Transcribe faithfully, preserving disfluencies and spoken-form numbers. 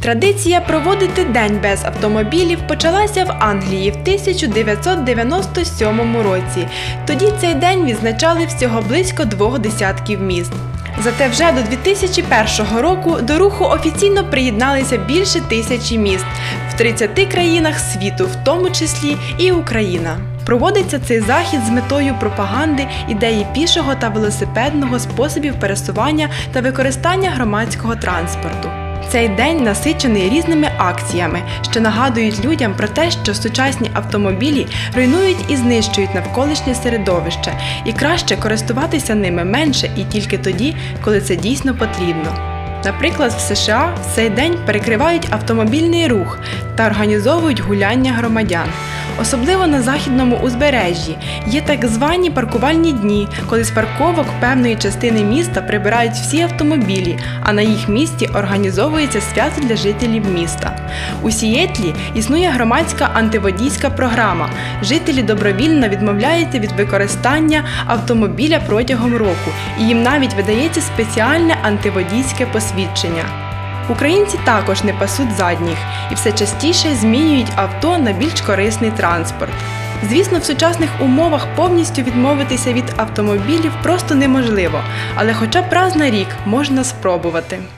Традиція проводити день без автомобілів почалася в Англії в тисяча дев'ятсот дев'яносто сьомому році. Тоді цей день відзначали всього близько двох десятків міст. Зате вже до дві тисячі першого року до руху офіційно приєдналися більше тисячі міст в тридцяти країнах світу, в тому числі і Україна. Проводиться цей захід з метою пропаганди ідеї пішого та велосипедного способів пересування та використання громадського транспорту. Цей день насичений різними акціями, що нагадують людям про те, що сучасні автомобілі руйнують і знищують навколишнє середовище, і краще користуватися ними менше і тільки тоді, коли це дійсно потрібно. Наприклад, в США в цей день перекривають автомобільний рух та організовують гуляння громадян. Особливо на західному узбережжі є так звані паркувальні дні, коли з парковок певної частини міста прибирають всі автомобілі, а на їх місці організовується свято для жителів міста. У Сіетлі існує громадська антиводійська програма. Жителі добровільно відмовляються від використання автомобіля протягом року, і їм навіть видається спеціальне антиводійське посвідчення. Українці також не пасуть задніх і все частіше змінюють авто на більш корисний транспорт. Звісно, в сучасних умовах повністю відмовитися від автомобілів просто неможливо, але хоча б раз на рік можна спробувати.